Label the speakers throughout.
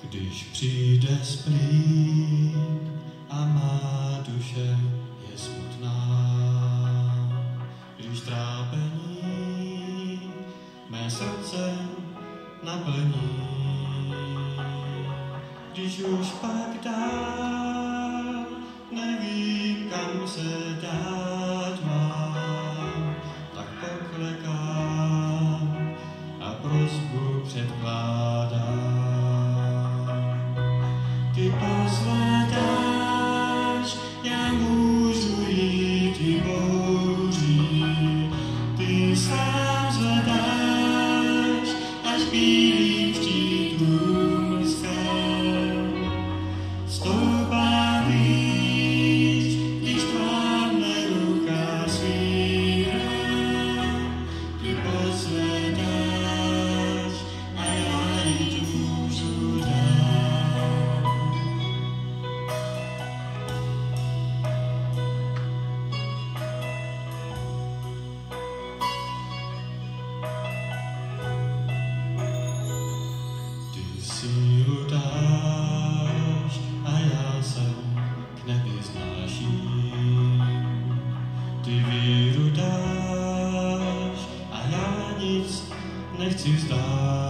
Speaker 1: Když přijde splín a má duše je smutná, když trápení mé srdce naplní, když už pak dál nevím, kam se dát mám, tak poklekám a prosbu předkládám. Ty pozvedáš, já můžu jít i bouří, ty sám zvedáš, až bílým štítům skal. Stoupám víc, když tvámne ruka svírá, ty pozvedáš a já jít můžu dál. Sílu dáš a já se k nebi znáším. Ty víru dáš a já nic nechci vzdát.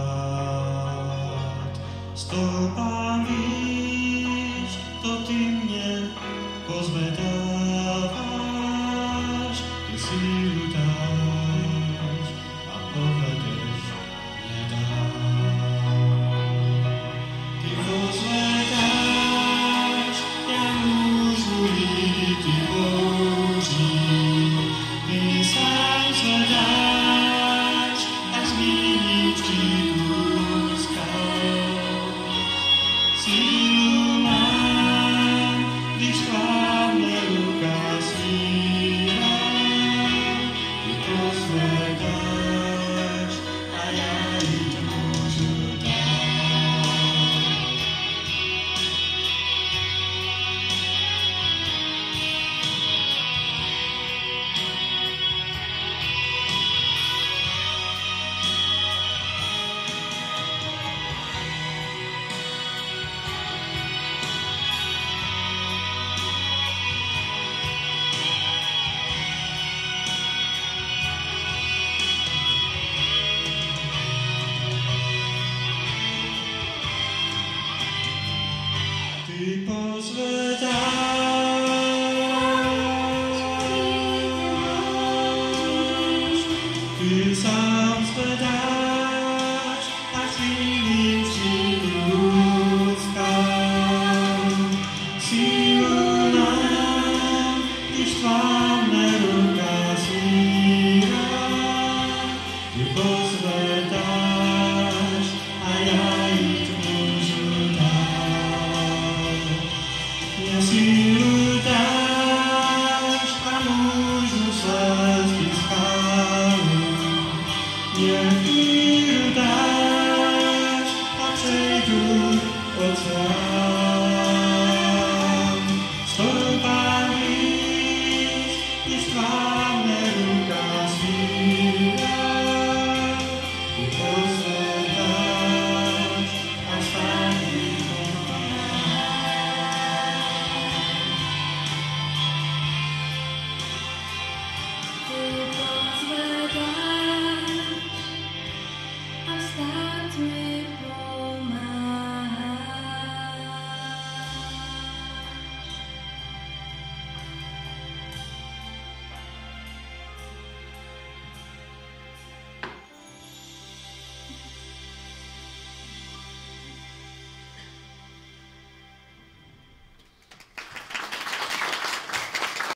Speaker 1: Stoupám víš, to ty mě pozvedáváš. Ty sílu dáš a povedeš mě dál. Pozvedáš, já můžu jít i bouří, ty sám zvedáš, až zmíním štítů skal. Sílu mám, když chválne ruka svírá, ty pozvedáš a já jít můžu dál. Ty pozvedáš, ty sám zvedáš a chvílím štítů skal. Sílu mám, když tvámne ruka svírá, ty pozvedáš a já jít můžu dál. Já si